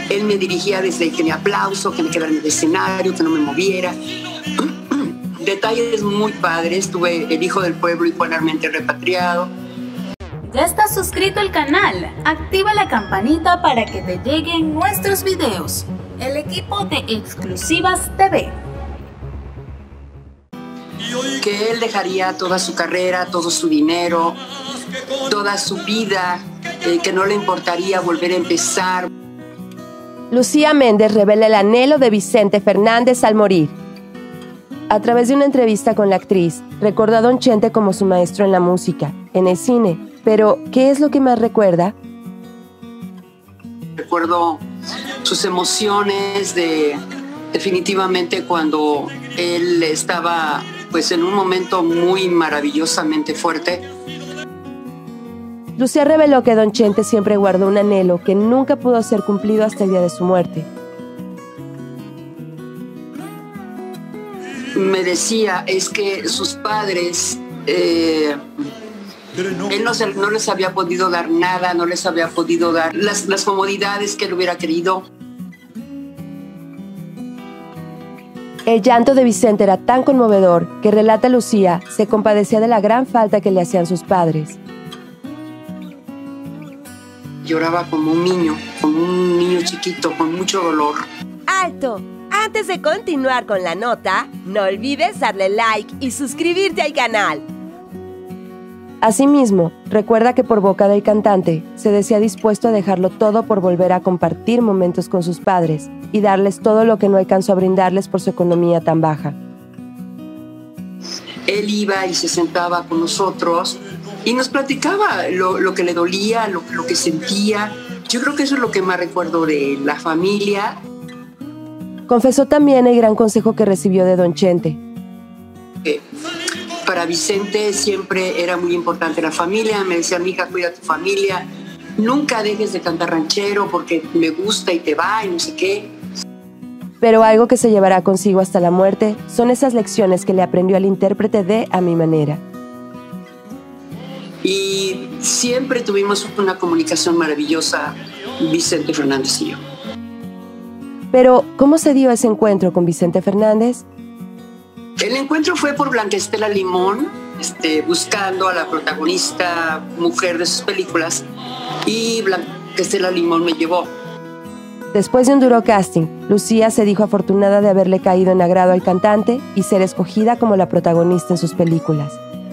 Él me dirigía desde que me aplauso, que me quedara en el escenario, que no me moviera. Detalles muy padres. Tuve El Hijo del Pueblo y Buenamente Repatriado. ¿Ya estás suscrito al canal? Activa la campanita para que te lleguen nuestros videos. El equipo de Exclusivas TV. Que él dejaría toda su carrera, todo su dinero, toda su vida, que no le importaría volver a empezar. Lucía Méndez revela el anhelo de Vicente Fernández al morir. A través de una entrevista con la actriz, recordó a Don Chente como su maestro en la música, en el cine. Pero, ¿qué es lo que más recuerda? Recuerdo sus emociones definitivamente cuando él estaba pues en un momento muy maravillosamente fuerte. Lucía reveló que Don Chente siempre guardó un anhelo que nunca pudo ser cumplido hasta el día de su muerte. Me decía, es que sus padres, él no les había podido dar nada, no les había podido dar las comodidades que él hubiera querido. El llanto de Vicente era tan conmovedor que, relata Lucía, se compadecía de la gran falta que le hacían sus padres. Lloraba como un niño chiquito, con mucho dolor. ¡Alto! Antes de continuar con la nota, no olvides darle like y suscribirte al canal. Asimismo, recuerda que por boca del cantante se decía dispuesto a dejarlo todo por volver a compartir momentos con sus padres y darles todo lo que no alcanzó a brindarles por su economía tan baja. Él iba y se sentaba con nosotros y nos platicaba lo que le dolía, lo que sentía. Yo creo que eso es lo que más recuerdo de la familia. Confesó también el gran consejo que recibió de Don Chente. Para Vicente siempre era muy importante la familia. Me decía, mi hija, cuida a tu familia. Nunca dejes de cantar ranchero porque me gusta y te va y no sé qué. Pero algo que se llevará consigo hasta la muerte son esas lecciones que le aprendió al intérprete de A Mi Manera. Y siempre tuvimos una comunicación maravillosa, Vicente Fernández y yo. Pero, ¿cómo se dio ese encuentro con Vicente Fernández? El encuentro fue por Blanca Estela Limón, buscando a la protagonista mujer de sus películas, y Blanca Estela Limón me llevó. Después de un duro casting, Lucía se dijo afortunada de haberle caído en agrado al cantante y ser escogida como la protagonista en sus películas.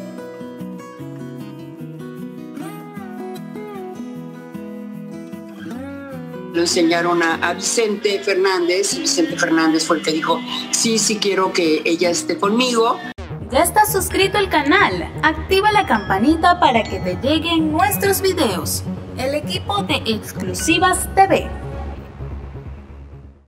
Lo enseñaron a Vicente Fernández y Vicente Fernández fue el que dijo, sí quiero que ella esté conmigo. ¿Ya estás suscrito al canal? Activa la campanita para que te lleguen nuestros videos. El equipo de Exclusivas TV.